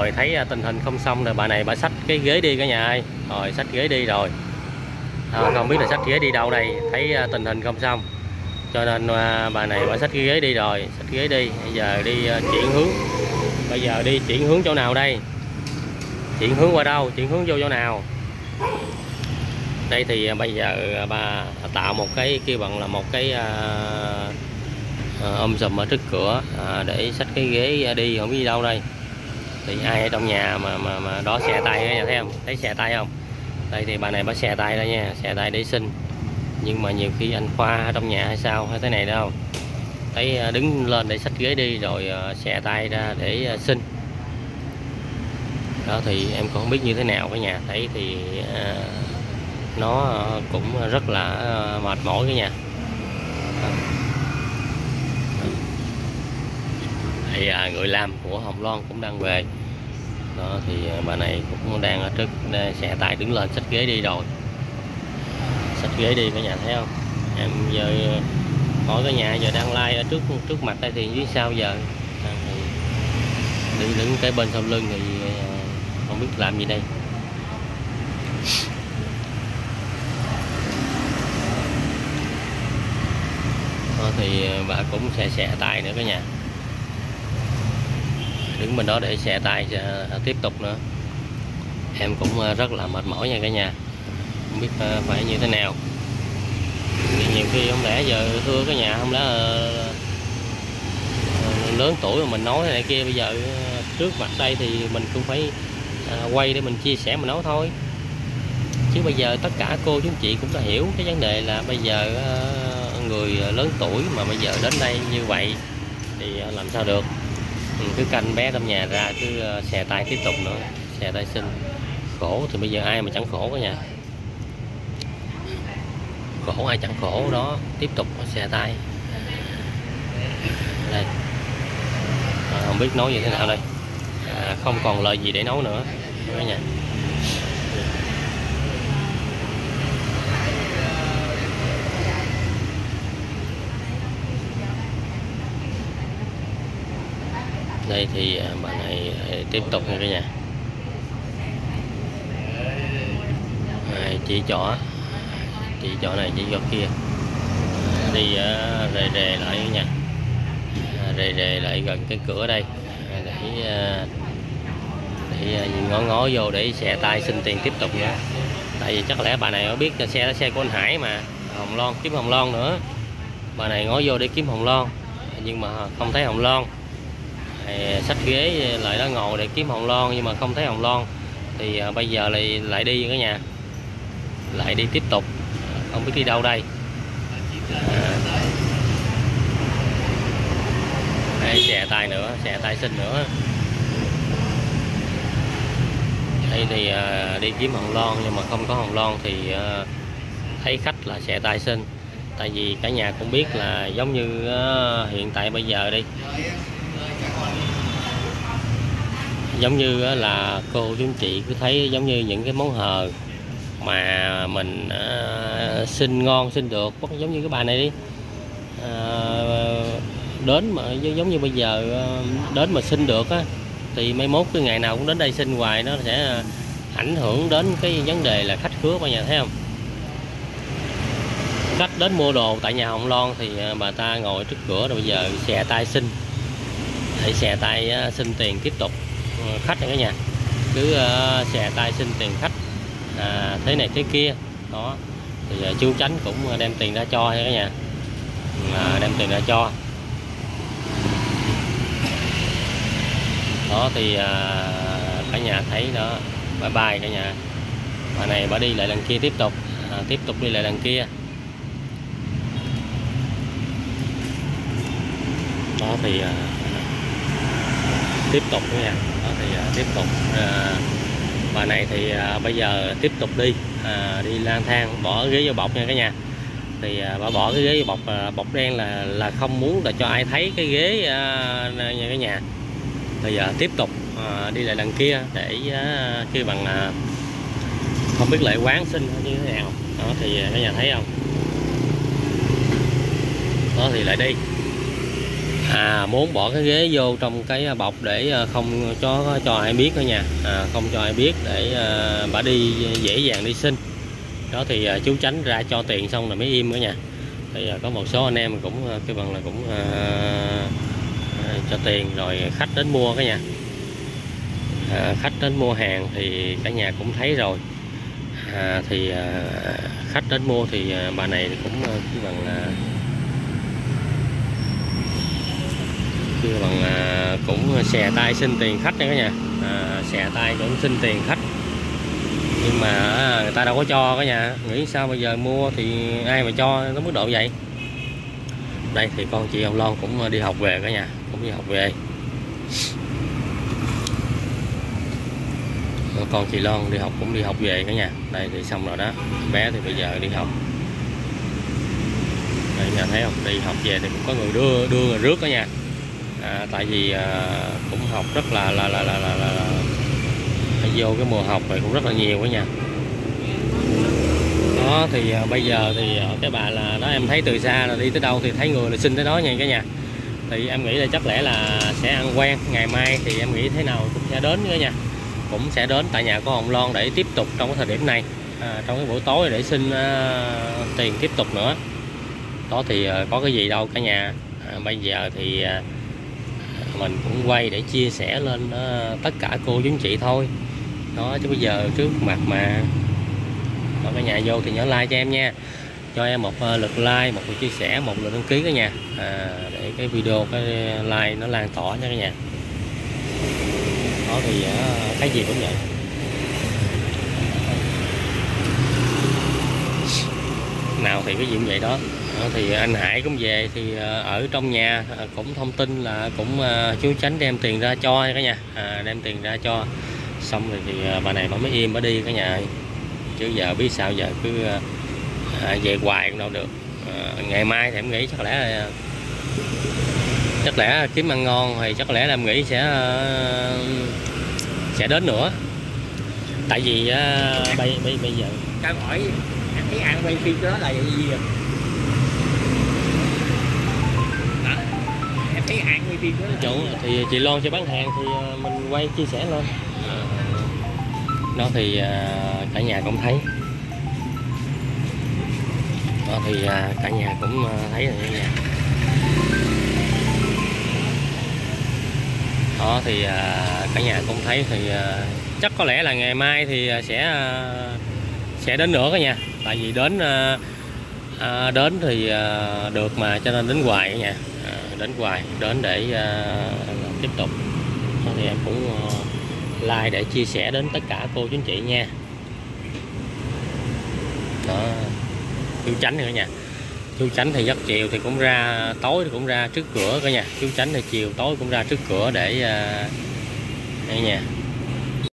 rồi thấy tình hình không xong rồi bà này bà xách cái ghế đi cả nhà ơi. Rồi xách ghế đi rồi. Không biết là xách ghế đi đâu đây, thấy tình hình không xong cho nên bà này bà xách cái ghế đi rồi, xách ghế đi. Bây giờ đi chuyển hướng. Bây giờ đi chuyển hướng chỗ nào đây? Chuyển hướng qua đâu? Chuyển hướng vô chỗ nào? Đây thì bây giờ bà tạo một cái kêu bằng là một cái ôm sùm ở trước cửa để xách cái ghế đi, không biết đi đâu đây. Thì ai ở trong nhà mà đó xè tay nha, thấy không? Thấy xè tay không? Đây thì bà này bà xè tay đây nha, xè tay để xin. Nhưng mà nhiều khi anh Khoa ở trong nhà hay sao hay thế này đâu, thấy đứng lên để xách ghế đi rồi xè tay ra để xin. Đó thì em cũng không biết như thế nào cả nhà. Thấy thì nó cũng rất là mệt mỏi cả nhà. Thì người làm của Hồng Loan cũng đang về. Đó thì bà này cũng đang ở trước xè tay đứng lên xách ghế đi rồi. Xách ghế đi cả nhà thấy không? Em giờ hỏi cả nhà giờ đang like ở trước mặt đây thì dưới sau giờ đứng cái bên sau lưng thì không biết làm gì đây. Đó thì bà cũng xè tay nữa cả nhà, đứng bên đó để xè tay tiếp tục nữa. Em cũng rất là mệt mỏi nha cả nhà, không biết phải như thế nào. Thì nhiều khi không lẽ giờ thưa cả nhà, không lẽ lớn tuổi mà mình nói thế này kia, bây giờ trước mặt đây thì mình cũng phải quay để mình chia sẻ mình nói thôi. Chứ bây giờ tất cả cô chú chị cũng đã hiểu cái vấn đề là bây giờ người lớn tuổi mà bây giờ đến đây như vậy thì làm sao được. Cứ canh bé trong nhà ra cứ xè tay tiếp tục nữa, xè tay xin. Khổ thì bây giờ ai mà chẳng khổ cả nhà. Khổ ai chẳng khổ đó, tiếp tục xè tay. Đây. Không biết nói như thế nào đây. Không còn lời gì để nói nữa cả nhà. Đây thì bà này tiếp tục nha cả nhà. Chỉ chỗ này chỉ chỗ kia, đi rề lại nha, rề lại gần cái cửa đây để ngó vô để xè tay xin tiền tiếp tục nữa. Tại vì chắc lẽ bà này có biết xe của anh Hải mà, Hồng Loan, kiếm Hồng Loan nữa. Bà này ngó vô để kiếm Hồng Loan nhưng mà không thấy Hồng Loan. Xách ghế lại đó ngồi để kiếm Hồng Loan nhưng mà không thấy Hồng Loan. Thì bây giờ lại đi cả nhà, lại đi tiếp tục, không biết đi đâu đây. Đây xè tay nữa, xè tay xin nữa. Đây thì đi kiếm Hồng Loan nhưng mà không có Hồng Loan thì thấy khách là xè tay xin. Tại vì cả nhà cũng biết là giống như hiện tại bây giờ đi, giống như là cô chú chị cứ thấy giống như những cái món hờ mà mình xin ngon xin được, giống như cái bà này đi, đến mà giống như bây giờ đến mà xin được á thì mai mốt cái ngày nào cũng đến đây xin hoài, nó sẽ ảnh hưởng đến cái vấn đề là khách khứa cả nhà thấy không. Khách đến mua đồ tại nhà Hồng Loan thì bà ta ngồi trước cửa rồi bây giờ xè tay xin, để xè tay xin tiền tiếp tục khách này cả nhà. Cứ xè tay xin tiền khách thế này thế kia đó. Thì chú Chánh cũng đem tiền ra cho cả nhà, đem tiền ra cho đó. Thì cả nhà thấy đó, bye bye cả nhà. Bà này bà đi lại lần kia tiếp tục đi lại lần kia đó. Thì tiếp tục nha. Đó thì tiếp tục bà này thì bây giờ tiếp tục đi lang thang bỏ ghế vô bọc nha cả nhà. Thì bà bỏ cái ghế vô bọc đen là không muốn là cho ai thấy cái ghế nha cả nhà. Bây giờ tiếp tục đi lại lần kia để kêu bằng không biết lại quán xin như thế nào đó. Thì cả nhà thấy không đó, thì lại đi Muốn bỏ cái ghế vô trong cái bọc để không cho ai biết nữa nha, không cho ai biết để bà đi dễ dàng đi xin. Đó thì chú Chánh ra cho tiền xong là mới im nữa nha. Thì có một số anh em cũng cái bằng là cũng cho tiền rồi khách đến mua cả nhà. Khách đến mua hàng thì cả nhà cũng thấy rồi. Khách đến mua thì bà này cũng cái bằng cũng xè tay xin tiền khách đấy cả nhà. Xè tay cũng xin tiền khách, nhưng mà người ta đâu có cho cả nhà. Nghĩ sao bây giờ mua thì ai mà cho nó mức độ vậy. Đây thì con chị ông Lon cũng đi học về cả nhà, cũng đi học về. Con chị Lon đi học cũng đi học về cả nhà. Đây thì xong rồi đó, bé thì bây giờ đi học. Đây nhà thấy không, đi học về thì cũng có người đưa người rước cả nhà. Tại vì cũng học rất là vô cái mùa học này cũng rất là nhiều cả nhà. Đó thì bây giờ thì cái bà là đó, em thấy từ xa là đi tới đâu thì thấy người là xin tới đó nha cả nhà. Thì em nghĩ là chắc lẽ là sẽ ăn quen, ngày mai thì em nghĩ thế nào cũng sẽ đến cả nhà, cũng sẽ đến tại nhà của ông Lon để tiếp tục trong cái thời điểm này, trong cái buổi tối để xin tiền tiếp tục nữa. Đó thì có cái gì đâu cả nhà. Bây giờ thì mình cũng quay để chia sẻ lên tất cả cô chú anh chị thôi. Đó chứ bây giờ trước mặt mà. Đó, cả nhà vô thì nhớ like cho em nha, cho em một lượt like, một lượt chia sẻ, một lượt đăng ký cả nhà, để cái video cái like nó lan tỏa nha cả nhà. Đó thì cái gì cũng vậy, nào thì cái gì cũng vậy đó. Thì anh Hải cũng về thì ở trong nhà cũng thông tin là cũng chú Chánh đem tiền ra cho cả nhà, đem tiền ra cho xong rồi thì bà này bà mới im bà đi cả nhà. Chứ giờ biết sao, giờ cứ về hoài cũng đâu được. Ngày mai thì em nghĩ chắc lẽ kiếm ăn ngon thì chắc lẽ là em nghĩ sẽ đến nữa. Tại vì bây giờ Cho hỏi anh thấy ăn quay phim đó là gì vậy? Em thấy ăn quay phim đó là chỗ thì chị Loan sẽ bán hàng thì mình quay chia sẻ lên. Đó thì cả nhà cũng thấy. Đó thì cả nhà cũng thấy rồi nha. Đó thì cả nhà cũng thấy thì chắc có lẽ là ngày mai thì sẽ đến nữa cả nhà. Tại vì đến thì được mà, cho nên đến hoài cả nhà. Đến hoài, đến để tiếp tục. Đó thì em cũng like để chia sẻ đến tất cả cô chú anh chị nha. Đó, chú Chánh nữa nha. Chú Chánh thì giấc chiều thì cũng ra, tối thì cũng ra trước cửa cả nhà. Chú Chánh thì chiều tối cũng ra trước cửa để đây nha.